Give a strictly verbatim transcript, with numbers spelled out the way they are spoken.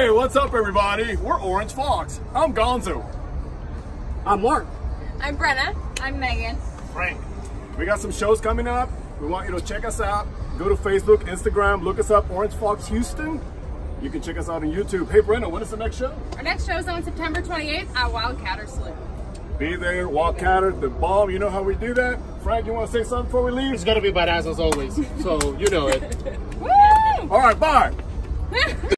Hey, what's up, everybody? We're Orange Fox. I'm Gonzo. I'm Mark. I'm Brenna. I'm Megan. Frank. We got some shows coming up. We want you to check us out. Go to Facebook, Instagram, look us up, Orange Fox Houston. You can check us out on YouTube. Hey, Brenna, when is the next show? Our next show is on September twenty-eighth at Wildcatter Saloon. Be there, Wildcatter, the bomb. You know how we do that. Frank, you want to say something before we leave? It's gonna be badass as always, so you know it. Woo! All right, bye.